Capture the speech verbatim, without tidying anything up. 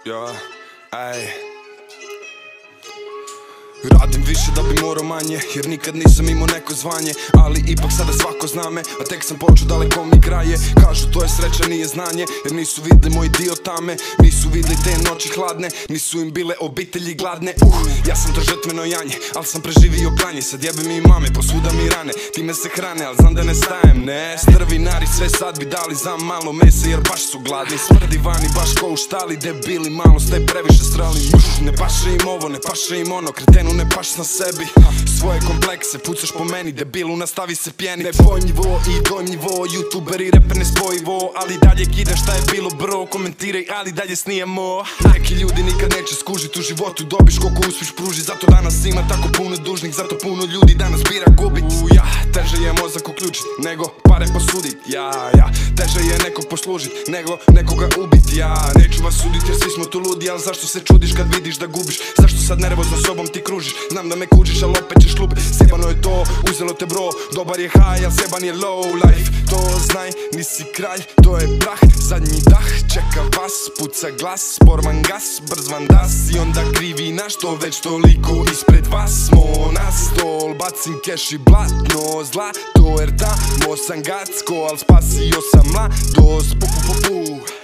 Ja, ej. Radim više da bi morao manje, jer nikad nisam imao neko zvanje. Ali ipak sada svako zna me, a tek sam počeo, daleko mi kraje. Kažu to je sreća, nije znanje, jer nisu vidli moj dio tame. Nisu vidli te noći hladne, nisu im bile obitelji gladne. Uh, ja sam to žrtveno janje, al sam preživio klanje. Sad jebe mi mame, posvuda mi rane, time se hrane, al znam da ne stajem. Ne, strvinari sve sad bi dali za malo mesa, jer baš su gladni. Smrdi vani baš ko u štali, debili malo ste previše strali. Ne paše im ovo, ne paše im ono, kretenu ne paš na sebi. Svoje komplekse pucaš po meni, debilu nastavi se pjenit. Nepojmljivo i dojmljivo, youtuber i reper nespojivo. Ali dalje kidam šta je bilo bro, komentiraj ali dalje snijemo. Neki ljudi nikad neće skužit u životu, dobiš koliko uspiš pruži. Zato danas ima tako puno dužnih, zato puno ljudi danas bira gubit. Ja, teže je mozak uključit, nego pare posudit. Ja, ja, teže je nekog poslužit, nego nekoga ubit. Ja, neću vas sudit jer svi smo tu ludi, al zašto se čudiš kad vidiš da gubiš? Zašto sad nervozno sobom ti kružiš? Znam da me kužiš, al opet ćeš lupit. Sjebano je to, uzelo te bro, dobar je high, al sjeban je low life. To znaj, nisi kralj, to je prah, zadnji dah, čeka vas, puca glas, sporman gas, brz van das. I onda krivi na što već toliko ispred vas smo na stol. Bacim keš i blatno, zlato jer tamo sam gacko, al spasio sam mladost, pu pu pu pu.